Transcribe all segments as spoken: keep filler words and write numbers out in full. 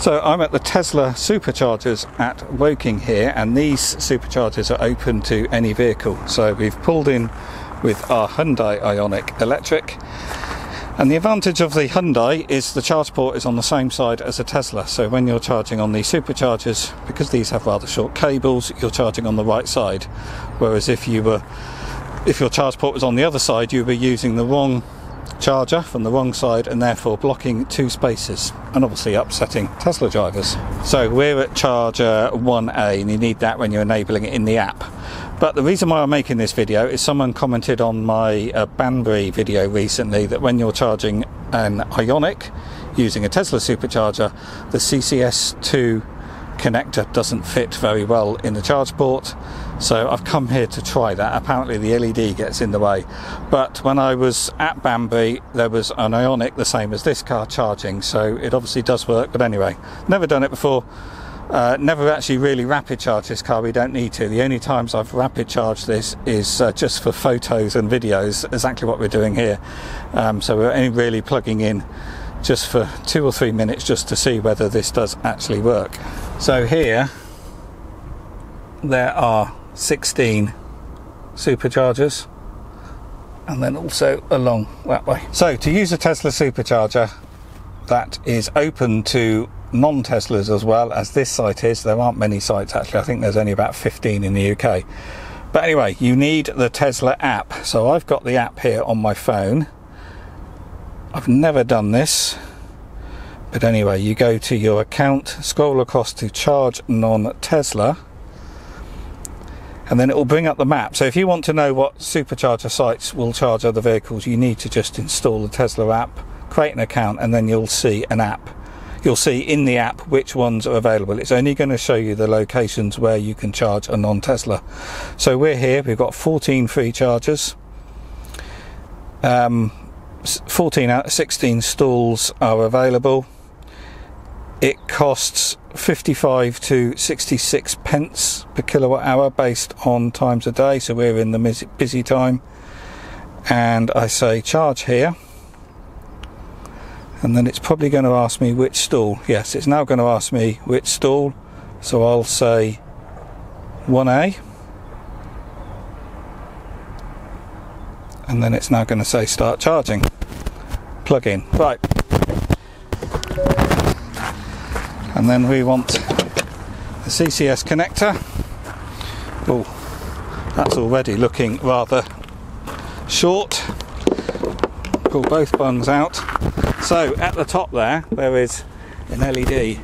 So I'm at the Tesla Superchargers at Woking here, and these superchargers are open to any vehicle. So we've pulled in with our Hyundai Ioniq electric, and the advantage of the Hyundai is the charge port is on the same side as a Tesla. So when you're charging on these superchargers, because these have rather short cables, you're charging on the right side. Whereas if you were, if your charge port was on the other side, you'd be using the wrong charger from the wrong side and therefore blocking two spaces and obviously upsetting Tesla drivers. So we're at charger one A, and you need that when you're enabling it in the app. But the reason why I'm making this video is someone commented on my uh, Banbury video recently that when you're charging an Ioniq using a Tesla Supercharger, the C C S two connector doesn't fit very well in the charge port. So I've come here to try that. Apparently the L E D gets in the way, but when I was at Banbury there was an Ioniq the same as this car charging, so it obviously does work. But anyway, never done it before, uh, never actually really rapid charge this car. We don't need to. The only times I've rapid charged this is uh, just for photos and videos, exactly what we're doing here. Um, so we're only really plugging in just for two or three minutes just to see whether this does actually work. So here there are sixteen superchargers, and then also along that way. So to use a Tesla Supercharger that is open to non-Teslas as well as this site is, there aren't many sites actually. I think there's only about fifteen in the U K. But anyway, you need the Tesla app. So I've got the app here on my phone. I've never done this, but anyway, you go to your account, scroll across to charge non-Tesla, and then it will bring up the map. So if you want to know what supercharger sites will charge other vehicles, you need to just install the Tesla app, create an account, and then you'll see an app. You'll see in the app which ones are available. It's only going to show you the locations where you can charge a non-Tesla. So we're here, we've got fourteen free chargers. Um, fourteen out of sixteen stalls are available. It costs fifty-five to sixty-six pence per kilowatt hour based on times a day, so we're in the busy time, and I say charge here, and then it's probably going to ask me which stall. Yes, it's now going to ask me which stall, so I'll say one A, and then it's now going to say start charging. Plug in. Right. And then we want the C C S connector. Oh, that's already looking rather short. Pull both bungs out. So at the top there, there is an L E D.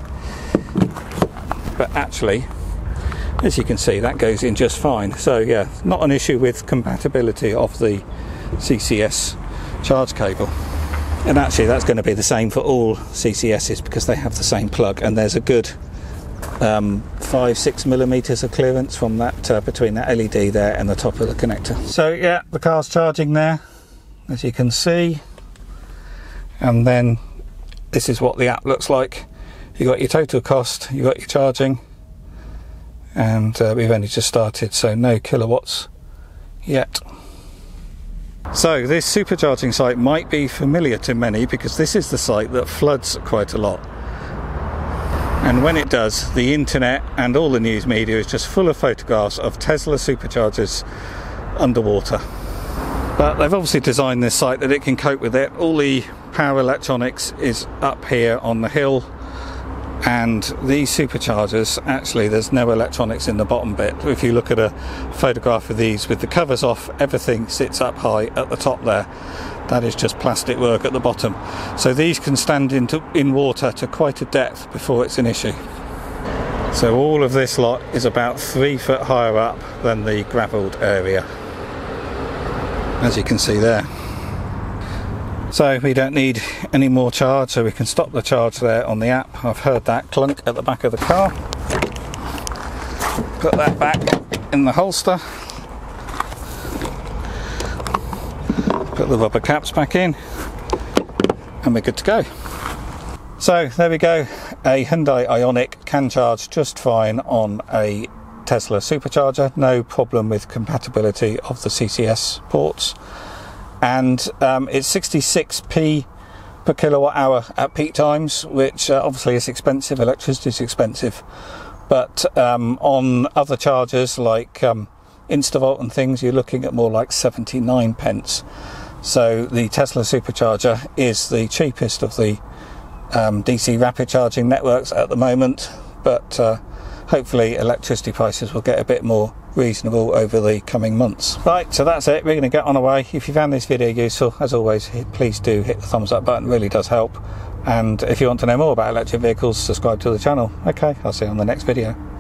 But actually, as you can see, that goes in just fine. So yeah, not an issue with compatibility of the C C S charge cable. And actually that's going to be the same for all C C Ss because they have the same plug, and there's a good um, five six millimeters of clearance from that uh, between that L E D there and the top of the connector. So yeah, the car's charging there, as you can see, and then this is what the app looks like. You got your total cost, you got your charging, and uh, we've only just started, so no kilowatts yet. So this supercharging site might be familiar to many because this is the site that floods quite a lot, and when it does, the internet and all the news media is just full of photographs of Tesla Superchargers underwater. But they've obviously designed this site that it can cope with it. All the power electronics is up here on the hill, and these superchargers, actually there's no electronics in the bottom bit. If you look at a photograph of these with the covers off, everything sits up high at the top there. That is just plastic work at the bottom. So these can stand into, in water to quite a depth before it's an issue. So all of this lot is about three foot higher up than the gravelled area, as you can see there. So we don't need any more charge, so we can stop the charge there on the app. I've heard that clunk at the back of the car. Put that back in the holster. Put the rubber caps back in, and we're good to go. So there we go. A Hyundai Ioniq can charge just fine on a Tesla Supercharger. No problem with compatibility of the C C S ports. And um, it's sixty-six p per kilowatt hour at peak times, which uh, obviously is expensive. Electricity is expensive, but um, on other chargers like um, Instavolt and things, you're looking at more like seventy-nine pence. So the Tesla Supercharger is the cheapest of the um, D C rapid charging networks at the moment, but uh, hopefully electricity prices will get a bit more reasonable over the coming months. Right, so that's it. We're going to get on our way. If you found this video useful, as always, please do hit the thumbs up button. It really does help. And if you want to know more about electric vehicles, subscribe to the channel. Okay, I'll see you on the next video.